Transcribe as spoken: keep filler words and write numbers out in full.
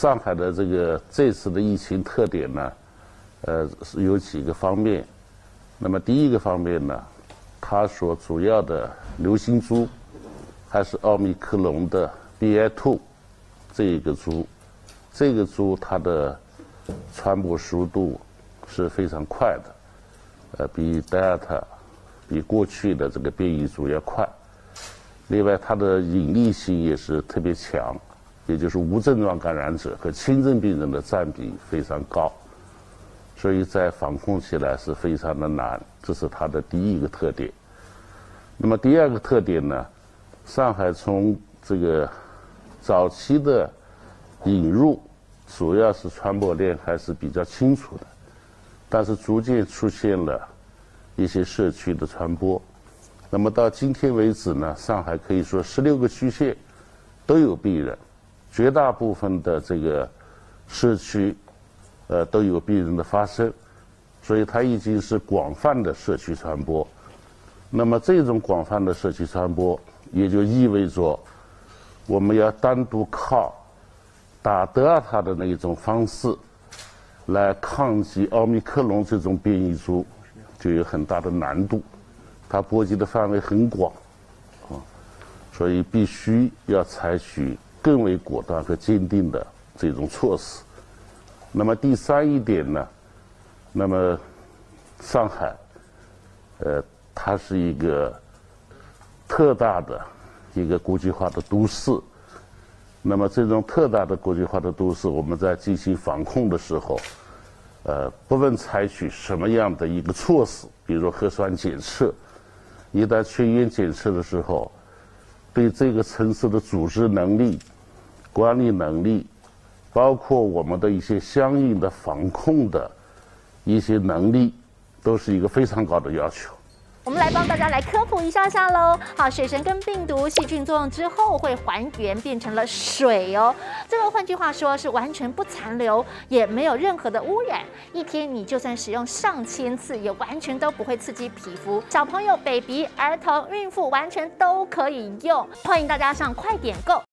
上海的这个这次的疫情特点呢，呃，是有几个方面。那么第一个方面呢，它所主要的流行株还是奥密克戎的 B A 二 这一个株，这个株它的传播速度是非常快的，呃，比德尔塔、比过去的这个变异株要快。另外，它的隐匿性也是特别强，也就是无症状感染者和轻症病人的占比非常高，所以在防控起来是非常的难，这是它的第一个特点。那么第二个特点呢，上海从这个早期的引入，主要是传播链还是比较清楚的，但是逐渐出现了一些社区的传播。那么到今天为止呢，上海可以说十六个区县都有病人，绝大部分的这个社区，呃，都有病人的发生，所以它已经是广泛的社区传播。那么这种广泛的社区传播，也就意味着我们要单独靠打德尔塔的那一种方式来抗击奥密克戎这种变异株，就有很大的难度。它波及的范围很广，啊，所以必须要采取更为果断和坚定的这种措施。那么第三一点呢，那么上海，呃，它是一个特大的一个国际化的都市。那么这种特大的国际化的都市，我们在进行防控的时候，呃，不论采取什么样的一个措施，比如说核酸检测，一旦全员检测的时候，对这个城市的组织能力、管理能力，包括我们的一些相应的防控的一些能力，都是一个非常高的要求。 我们来帮大家来科普一下下喽。好，水神跟病毒细菌作用之后会还原变成了水哦。这个换句话说是完全不残留，也没有任何的污染。一天你就算使用上千次，也完全都不会刺激皮肤。小朋友、baby、儿童、孕妇完全都可以用。欢迎大家上快点购。